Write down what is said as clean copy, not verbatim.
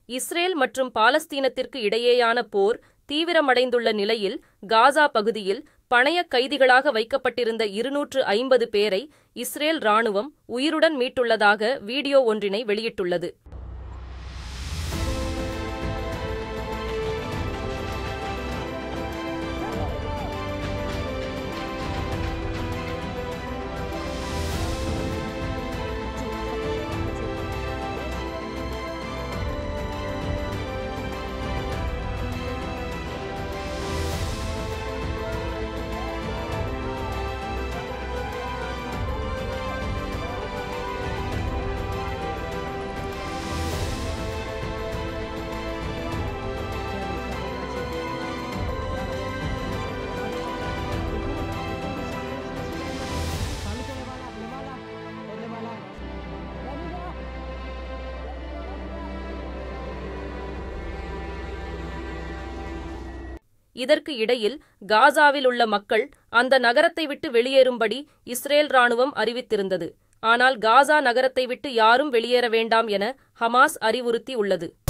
Israel மற்றும் பாலஸ்தீனத்திற்கு இடையேயான போர் தீவிரமடைந்துள்ள நிலையில் காசா பகுதியில் பணயக் கைதிகளாக வைக்கப்பட்டிருந்த 250 பேரை இஸ்ரேல் ராணுவம் உயிருடன் மீட்டுள்ளதாக வீடியோ ஒன்றினை வெளியிட்டுள்ளது. இதற்கு இடையில் காசாவில் உள்ள மக்கள் அந்த நகரத்தை விட்டு வெளியேறும்படி இஸ்ரேல் ராணுவம் அறிவித்திருந்தது. ஆனால் காசா நகரத்தை விட்டு யாரும் வெளியேற வேண்டாம் என ஹமாஸ் அறிவுறுத்தி உள்ளது.